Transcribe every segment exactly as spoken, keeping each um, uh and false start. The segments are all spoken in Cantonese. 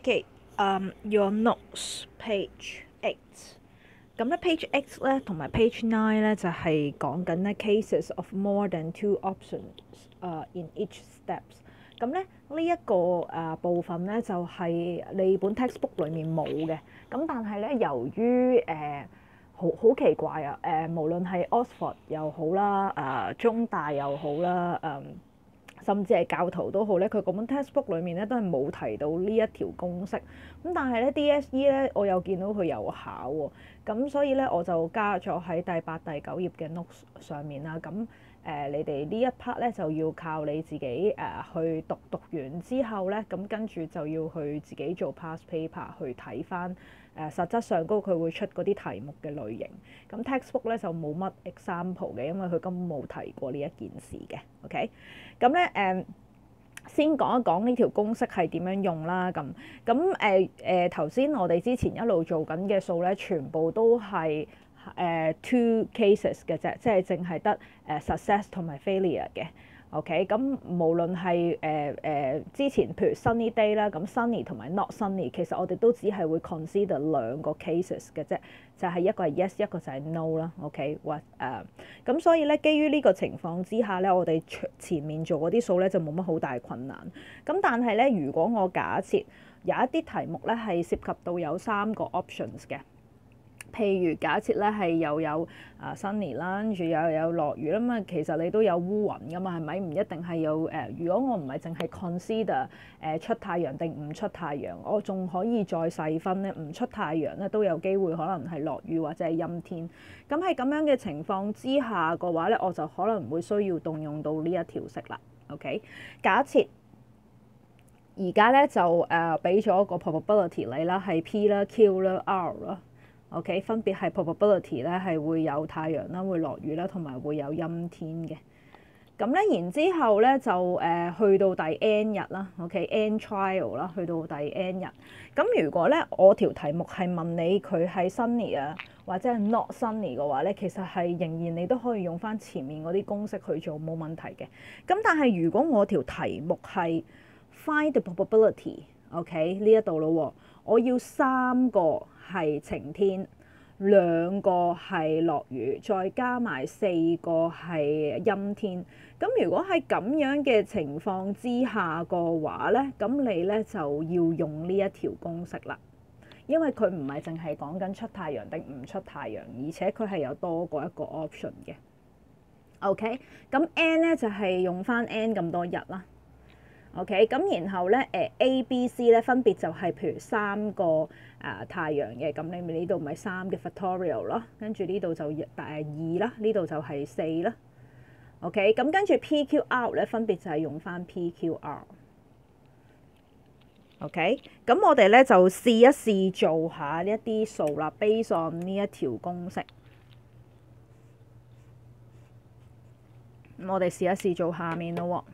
OK，um, your notes page eight。咁咧 page eight 咧同埋 page nine 咧就係講緊咧 cases of more than two options 誒 in each steps。咁咧呢一個誒部分咧就係你本 textbook 裏面冇嘅。咁但係咧由於誒好好奇怪啊誒，無論係 Oxford 又好啦，誒中大又好啦，誒。甚至係教徒都好咧，佢嗰本 textbook 裏面咧都係冇提到呢一條公式。咁但係咧 D S E 咧，我又見到佢有考喎，咁所以咧我就加咗喺第八、第九頁嘅 notes 上面啦。咁誒、呃，你哋呢一 part 咧就要靠你自己誒、呃、去讀，讀完之後咧，咁跟住就要去自己做 past paper 去睇翻誒實質上高佢會出嗰啲題目嘅類型。咁 textbook 咧就冇乜 example 嘅，因為佢根本冇提過呢一件事嘅。OK，咁咧誒。先講一講呢條公式係點樣用啦，咁咁誒誒頭先我哋之前一路做緊嘅數咧，全部都係誒、呃、two cases 嘅啫，即係淨係得誒 success 同埋 failure 嘅。OK，咁無論係誒誒之前譬如 sunny day 啦，咁 sunny 同埋 not sunny，其實我哋都只係會 consider 兩個 cases 嘅啫，就係、是、一個係 yes， 一個就係 no 啦。OK，或誒咁所以咧，基於呢個情況之下咧，我哋前面做嗰啲數咧就冇乜好大困難。咁但係咧，如果我假設有一啲題目咧係涉及到有三個 options 嘅。譬如假設咧係又有啊 sunny 啦，跟住又有落雨啦嘛，其實你都有烏雲噶嘛，係咪？唔一定係有誒、呃。如果我唔係淨係 consider 誒、呃、出太陽定唔出太陽，我仲可以再細分咧，唔出太陽咧都有機會可能係落雨或者係陰天。咁喺咁樣嘅情況之下嘅話咧，我就可能會需要動用到呢一條式啦。OK，假設而家咧就誒俾咗個 probability 你啦，係 P 啦、Q 啦、R 啦。OK， 分別係 probability 咧係會有太陽啦，會落雨啦，同埋會有陰天嘅。咁咧，然之後咧就誒、呃、去到第 N 日啦。OK，N trial 啦，去到第 N 日。咁如果咧我條題目係問你佢係 sunny 啊，或者係 not sunny 嘅話咧，其實係仍然你都可以用翻前面嗰啲公式去做，冇問題嘅。咁但係如果我條題目係 find the probability，OK 呢一度咯喎，我要三個係晴天，兩個係落雨，再加埋四個係陰天。咁如果喺咁樣嘅情況之下個話咧，咁你咧就要用呢一條公式啦，因為佢唔係淨係講緊出太陽定唔出太陽，而且佢係有多過一個 option 嘅。OK， 咁 N 咧就係用翻 N 咁多日啦。OK， 咁然後咧誒 A、B、C 咧分別就係譬如三個誒、呃、太陽嘅，咁你咪呢度咪三嘅 factorial 咯，跟住呢度就誒二啦，呢度就係四啦。OK，咁跟住 P、Q、R 咧分別就係用翻 P、Q、R。OK，咁我哋咧就試一試做下呢一啲數啦 ，based on 呢一條公式。咁我哋試一試做下面咯喎。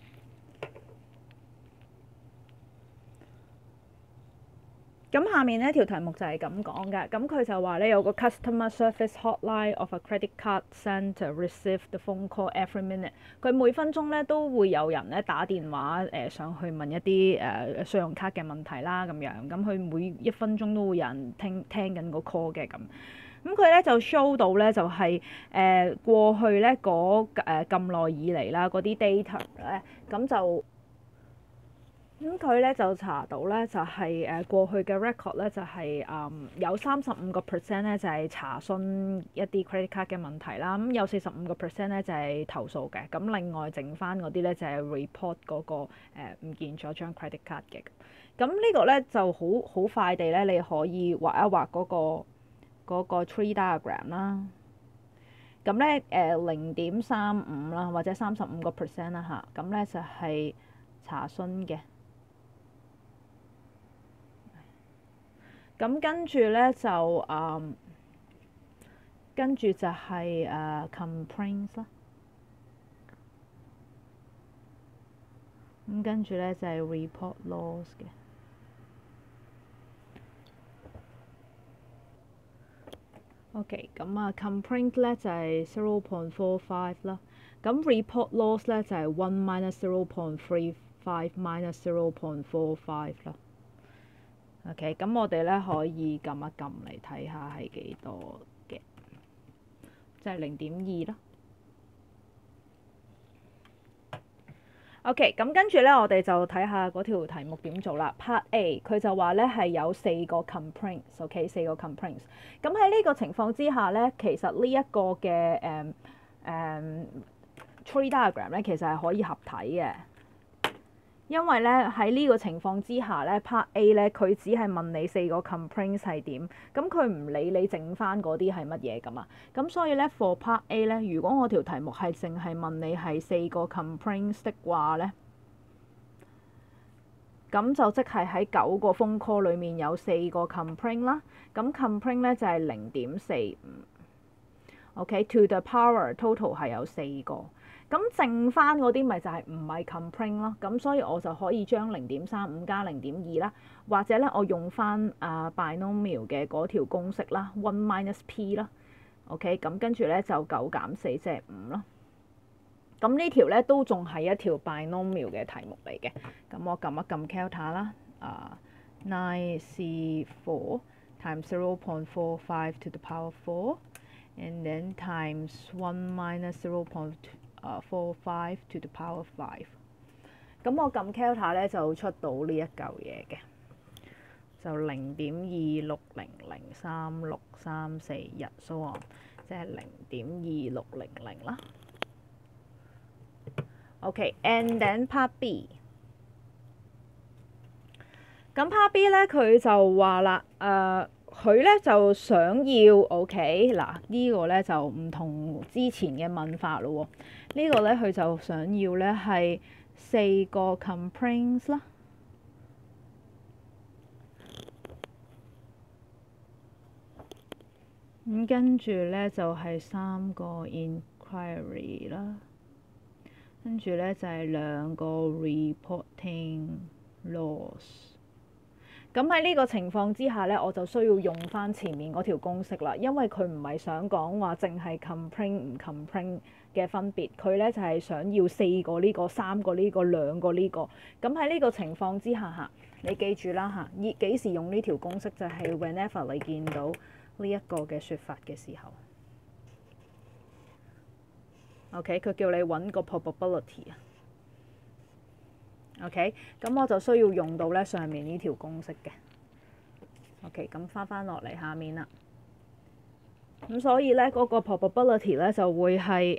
咁下面呢條題目就係咁講嘅，咁佢就話咧有個 customer service hotline of a credit card centre receive the phone call every minute。佢每分鐘咧都會有人咧打電話誒、呃、上去問一啲誒、呃、信用卡嘅問題啦，咁樣咁佢每一分鐘都會有人聽聽緊個 call 嘅咁。咁佢咧就 show 到咧就係、是、誒、呃、過去咧嗰誒咁耐以嚟啦嗰啲 data 咧，咁就。咁佢咧就查到咧就係誒過去嘅 record 咧就係、是、誒、嗯、有三十五個 percent 咧就係查詢一啲 credit card 嘅問題啦，咁有四十五個 percent 咧就係投訴嘅，咁另外剩翻嗰啲咧就係 report 嗰、那個唔、呃、見咗張 credit card 嘅。咁呢個咧就好好快地咧你可以畫一畫嗰、那個嗰、那個 tree diagram 啦。咁咧誒零點三五啦，或者三十五個 percent 啦嚇，咁咧就係查詢嘅。咁跟住咧就誒、嗯，跟住就係、是、誒、uh, complaints 啦。咁跟住咧就係、是、report loss 嘅。OK， 咁啊 complaint 咧就係 zero point four five 啦。咁 report loss 咧就係 one minus zero point three five minus zero point four five 啦。 OK， 咁我哋咧可以撳一撳嚟睇下係幾多嘅，即係零點二啦。OK，咁跟住咧，我哋就睇下嗰條題目點做啦。Part A 佢就話咧係有四個 complaints，OK， 四個 complaints。咁喺呢個情況之下咧，其實呢一個嘅誒誒 tree diagram 咧，其實係可以合體嘅。因為咧喺呢個情況之下咧 ，Part A 咧佢只係問你四個 complaints 係點，咁佢唔理你整翻嗰啲係乜嘢㗎嘛。咁所以咧 for Part A 咧，如果我條題目係淨係問你係四個 complaints 的話咧，咁就即係喺九個 phone call 裡面有四個 complaint 啦。咁 complaint 咧就係零點四五。OK，to the power total 係有四個。咁剩翻嗰啲咪就係唔係 complaint 咯，咁所以我就可以將零點三五加零點二啦，或者咧我用翻啊 binomial 嘅嗰條公式啦 ，one minus p 啦 ，OK， 咁跟住咧就九減四即係五咯。咁呢條咧都仲係一條 binomial 嘅題目嚟嘅，咁我撳一撳 calculator 啦，啊 nine c four times zero point four five to the power four，and then times one minus zero point four five to the power five。咁我撳 calculator 咧就出到呢一嚿嘢嘅，就零點二六零零三六三四一 so on，即係零點二六零零啦。OK，and then part B。咁 part B 咧佢就話啦，誒佢咧就想要 OK 嗱，呢個咧就唔同之前嘅問法咯喎。呢個咧佢就想要咧係四個 complaints 啦。咁跟住咧就係三個 inquiry 啦，跟住咧就係兩個 reporting loss。咁喺呢個情況之下咧，我就需要用翻前面嗰條公式啦，因為佢唔係想講話淨係 complain 唔 complain 嘅分別，佢咧就係想要四個呢個、三個呢個、兩個呢個。咁喺呢個情況之下嚇，你記住啦嚇，以幾時用呢條公式就係 whenever 你見到呢一個嘅説法嘅時候。OK， 佢叫你揾個 probability 啊。OK， 咁我就需要用到咧上面呢條公式嘅。OK， 咁翻翻落嚟下面啦。咁所以咧嗰個 probability 咧就會係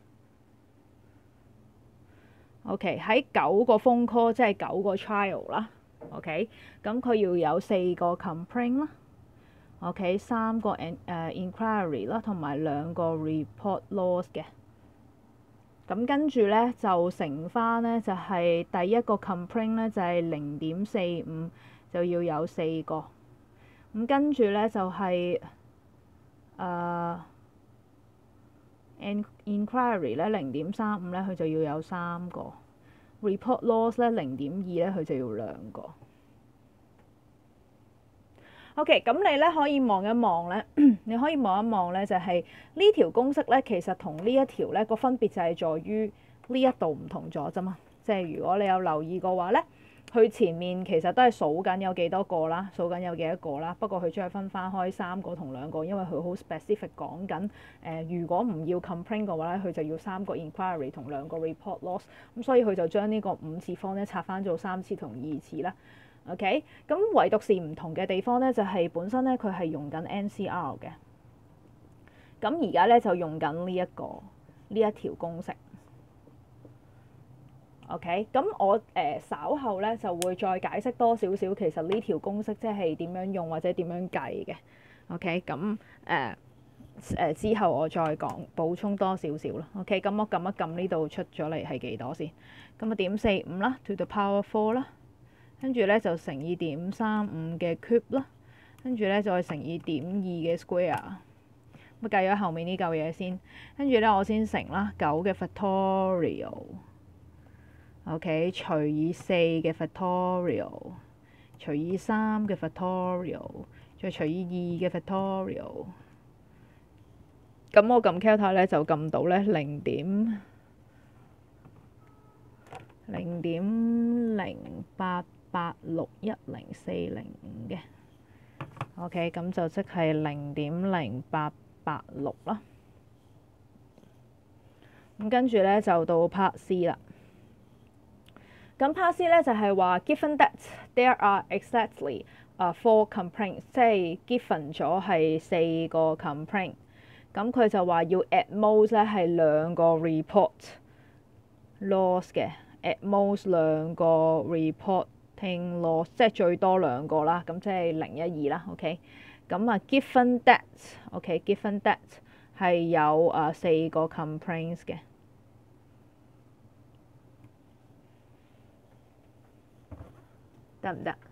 OK 喺九個 phone call， 即係九個 trial 啦。OK， 咁佢要有四個 complaint 啦。OK， 三個 in 誒 inquiry 啦，同埋兩個 report loss 嘅。咁跟住咧就乘翻咧就係、是、第一個 complaint 咧就係零點四五，就要有四個。咁跟住咧就係、是、誒、呃、inquiry 咧零點三五咧佢就要有三個 report loss 咧零點二咧佢就要兩個。OK， 咁你咧可以望一望咧，你可以望一望咧，就係呢條公式咧，其實同呢一條咧個分別就係在於呢一度唔同咗啫嘛。即係如果你有留意嘅話咧，佢前面其實都係數緊有幾多個啦，數緊有幾多個啦。不過佢將佢分翻開三個同兩個，因為佢好 specific 講緊誒，如果唔要 complaint 嘅話咧，佢就要三個 inquiry 同兩個 report loss。咁所以佢就將呢個五次方咧拆翻做三次同二次啦。OK， 咁唯獨是唔同嘅地方咧，就係、是、本身咧佢係用緊 N C R 嘅，咁而家咧就用緊呢一個呢一條公式。OK，咁我誒、呃、稍後咧就會再解釋多少少，其實呢條公式即係點樣用或者點樣計嘅。OK，咁誒誒之後我再講補充多少少啦。OK，咁我撳一撳呢度出咗嚟係幾多先？咁啊點四五啦 ，to the power four 啦。跟住咧就乘以點三五嘅 cube 啦，跟住咧再乘以點二嘅 square，咁計咗後面呢嚿嘢先，跟住咧我先乘啦九嘅 factorial，OK， 除以四嘅 factorial， 除以三嘅 factorial， 再除以二嘅 factorial， 咁我撳 calculator 咧就撳到咧零點零點零八八八六一零四零五嘅。OK， 咁就即係零點零八八六啦。咁跟住咧就到 Part C 啦。咁 Part C 咧就係話 given that there are exactly 啊 four complaints， 即係 given 咗係四個 complaint， 咁佢就話要 at most 咧係兩個 report loss 嘅 ，at most 兩個 reporting loss， 即係最多兩個啦，咁即係零一二啦 ，OK。咁啊 given that，OK，given that 係有啊四個 complaints 嘅。得唔得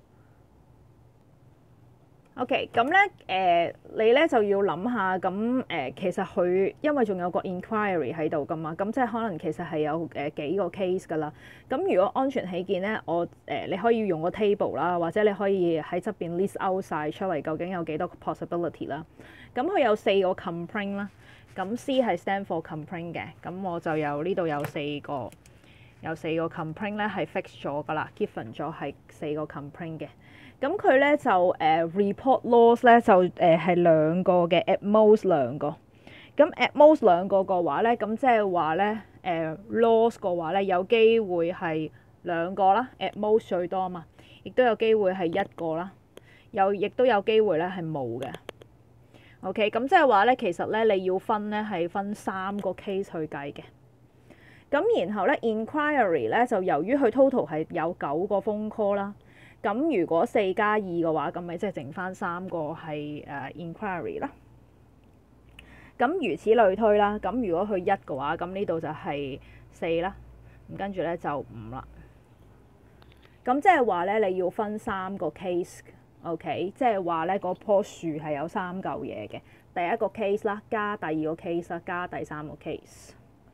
？OK， 咁咧誒，你咧就要諗下，咁誒、呃、其實佢因為仲有個 inquiry 喺度噶嘛，咁即係可能其實係有誒、呃、幾個 case 噶啦。咁如果安全起見咧，我誒、呃、你可以用個 table 啦，或者你可以喺側邊 list out 晒出嚟，究竟有幾多個 possibility 啦。咁佢有四個 complaint 啦，咁 C 係 stand for complaint 嘅，咁我就有呢度有四個。有四個 complaint 咧係 fix 咗噶啦 ，given 咗係四個 complaint 嘅。咁佢咧就誒、呃、report loss 咧就誒係、呃、兩個嘅 at most 兩個。咁 at most 兩個嘅話咧，咁即係話咧誒 loss 嘅話咧有機會係兩個啦 ，at most 最多嘛，亦都有機會係一個啦，有亦都有機會咧係冇嘅。OK， 咁即係話咧，其實咧你要分咧係分三個 case 去計嘅。咁然後咧 inquiry 咧就由於佢 total 係有九個 phone call 啦，咁如果四加二嘅話，咁咪即係剩翻三個係誒 inquiry 啦。咁如此類推啦。咁如果佢一嘅話，咁呢度就係四啦。咁跟住咧就五啦。咁即係話咧，你要分三個 case，OK， 即係話咧嗰棵樹係有三嚿嘢嘅。第一個 case 啦，加第二個 case 啦，加第三個 case。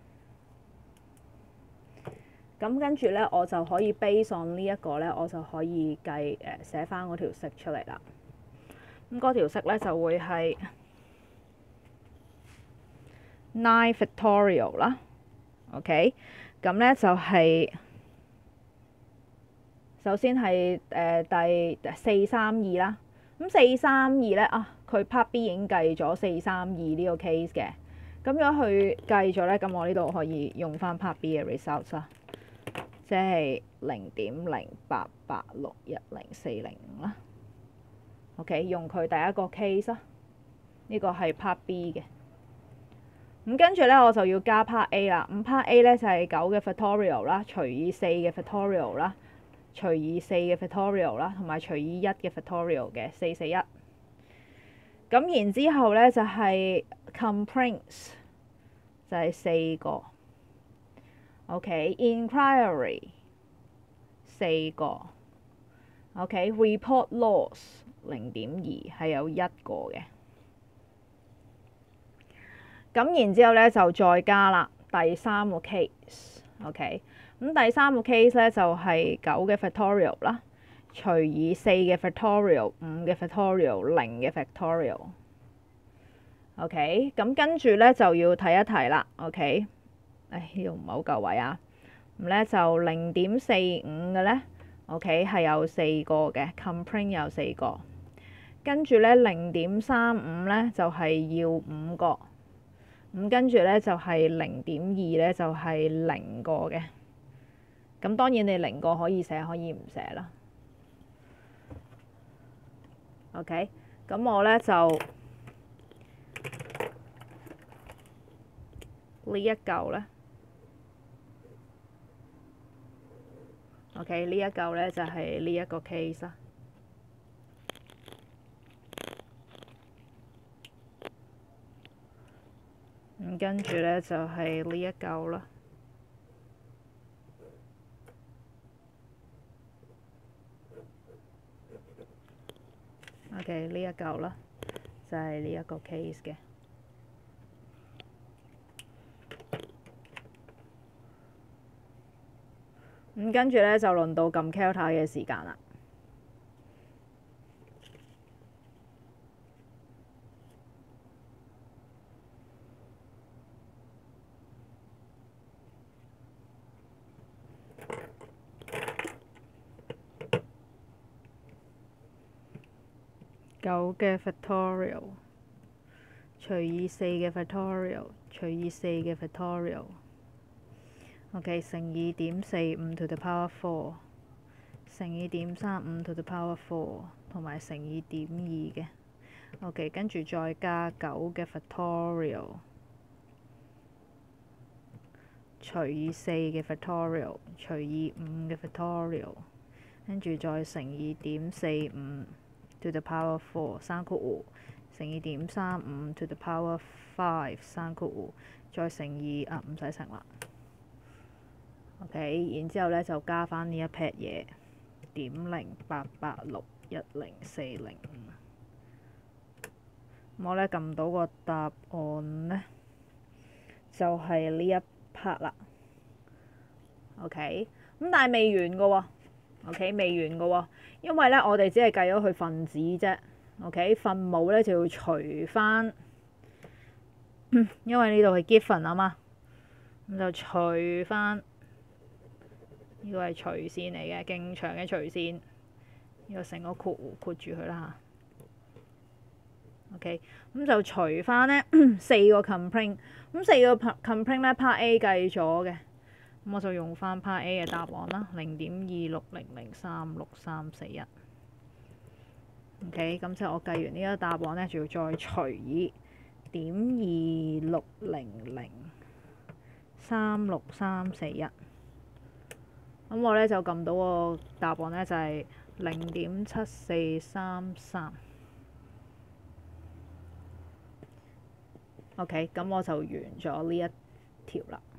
咁跟住咧，我就可以 base on 呢一個咧，我就可以計誒寫翻嗰條式出嚟啦。咁嗰條式咧就會係 nine factorial 啦。OK，咁咧就係、是、首先係誒、呃、第四三二啦。咁四三二咧啊，佢 part B 已經計咗四三二呢個 case 嘅。咁如果佢計咗咧，咁我呢度可以用翻 part B 嘅 results 啦。即係零點零八八六一零四零五啦。OK， 用佢第一個 case 啊，呢個係 part B 嘅。咁跟住咧，我就要加 part A 啦。咁 part A 咧就係九嘅 factorial 啦，除以四嘅 factorial 啦，除以四嘅 factorial 啦，同埋除以一嘅 factorial 嘅四四一。咁然之後咧就係 complaints 就係四個。OK，inquiry、okay，四個。OK，report、okay， loss 零點二係有一個嘅。咁然之後咧就再加啦，第三個 case。OK，咁第三個 case 咧就係九嘅 factorial 啦，除以四嘅 factorial、五嘅 factorial、零嘅 factorial。OK，咁跟住咧就要睇一睇啦。OK。誒呢度唔係好夠位啊，咁咧就零點四五嘅咧 ，OK 係有四個嘅 complaint 有四個，跟住咧零點三五咧就係、是、要五個，咁跟住咧就係零點二咧就係、是、零個嘅，咁當然你零個可以寫可以唔寫啦。OK，咁我咧就呢一嚿咧。OK， 呢一嚿咧就係呢一個 case 啦。咁跟住咧就係呢一嚿啦。OK， 呢一嚿啦，就係呢一個 case 嘅。咁跟住咧就輪到撳 calculator 嘅時間啦。 九嘅 factorial 除以四嘅 factorial 除以四嘅 factorial。OK， 乘以點四五 to the power four， 乘以點三五 to the power four， 同埋乘以點二嘅。OK， 跟住再加九嘅 factorial 除以四嘅 factorial 除以五嘅 factorial， 跟住再乘以點四五 to the power four 三括弧，乘以點三五 to the power five 三括弧，再乘以啊唔使乘啦。OK， 然之後咧就加翻呢一撇嘢，點零八八六一零四零五。我咧撳到個答案咧，就係、是、呢一 part 啦。OK， 咁但係未完嘅喎。OK， 未完嘅喎，因為咧我哋只係計咗佢分子啫。OK， 分母咧就要除翻，因為呢度係 given 啊嘛，咁就除翻。呢個係除線嚟嘅，勁長嘅除線。呢個成個括弧括住佢啦嚇。OK， 咁就除翻呢四個 complaint， 咁四個 complaint 咧 part A 計咗嘅，咁我就用翻 part A 嘅答案啦，零點二六零零三六三四一。OK， 咁即係我計完呢個答案呢，就要再除以點二六零零三六三四一。咁我咧就撳到個答案咧就係零點七四三三。OK，咁我就完咗呢一條啦。